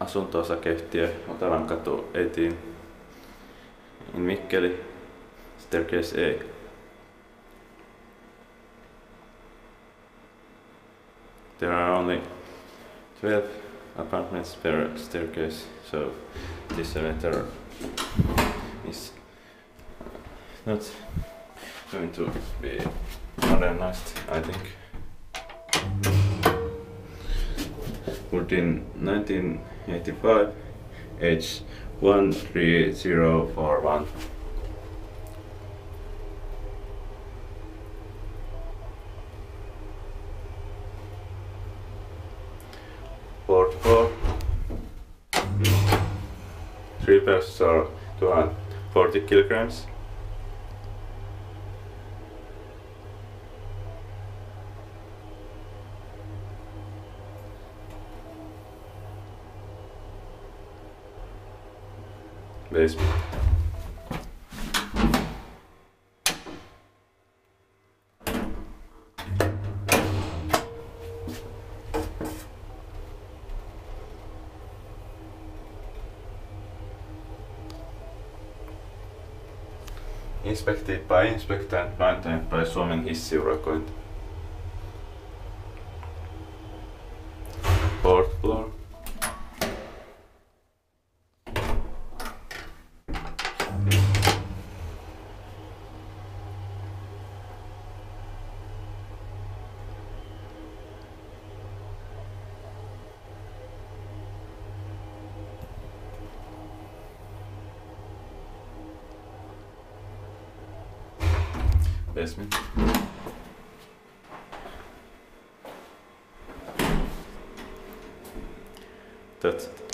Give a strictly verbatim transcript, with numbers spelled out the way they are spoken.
asunto-osakeyhtiö Otavankatu eighteen in Mikkeli, staircase A. There are only twelve apartments per staircase, so this elevator is not going to be modernized, I think. Built in nineteen eighty-five, H one three zero four one. Fourth floor. Three persons are two hundred forty kilograms. Basement. Inspected by inspector and maintained by Suomen hissiurakointi. Fourth floor. Basement. That's it.